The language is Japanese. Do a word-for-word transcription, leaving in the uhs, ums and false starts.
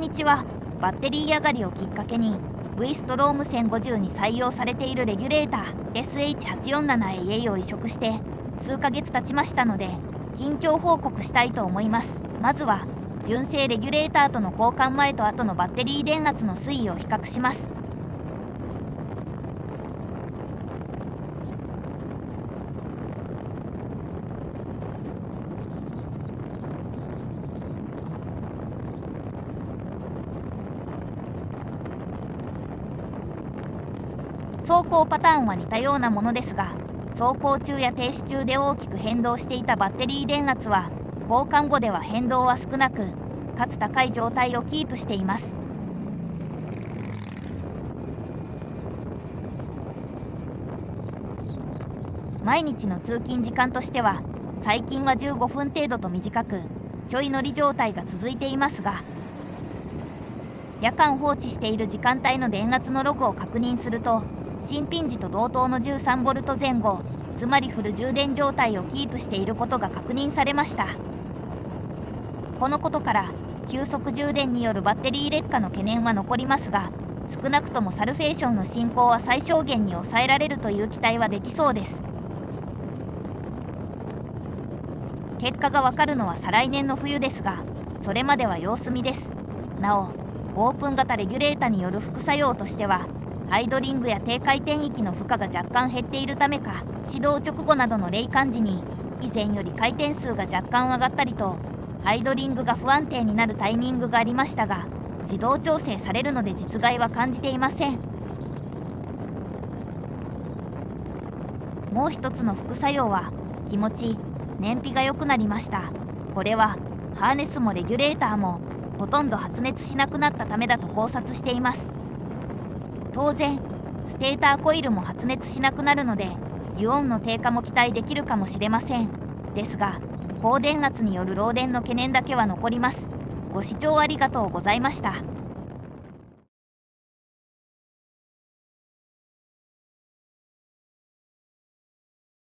んにちは。バッテリー上がりをきっかけに V ストロームせんごじゅうに採用されているレギュレーター エスエイチはちよんななエーエー を移植して数ヶ月経ちましたので、近況報告したいと思います。まずは純正レギュレーターとの交換前と後のバッテリー電圧の推移を比較します。走行パターンは似たようなものですが、走行中や停止中で大きく変動していたバッテリー電圧は交換後では変動は少なく、かつ高い状態をキープしています。毎日の通勤時間としては最近はじゅうごふん程度と短く、ちょい乗り状態が続いていますが、夜間放置している時間帯の電圧のログを確認すると、新品時と同等の じゅうさんボルト 前後、つまりフル充電状態をキープしていることが確認されました。このことから急速充電によるバッテリー劣化の懸念は残りますが、少なくともサルフェーションの進行は最小限に抑えられるという期待はできそうです。結果がわかるのは再来年の冬ですが、それまでは様子見です。なお、オープン型レギュレータによる副作用としては、ハイドリングや低回転域の負荷が若干減っているためか、始動直後などの冷感時に以前より回転数が若干上がったりと、ハイドリングが不安定になるタイミングがありましたが、自動調整されるので実害は感じていません。もう一つの副作用は気持ち、燃費が良くなりました。これはハーネスもレギュレーターもほとんど発熱しなくなったためだと考察しています。当然ステーターコイルも発熱しなくなるので、油温の低下も期待できるかもしれません。ですが高電圧による漏電の懸念だけは残ります。ご視聴ありがとうございました。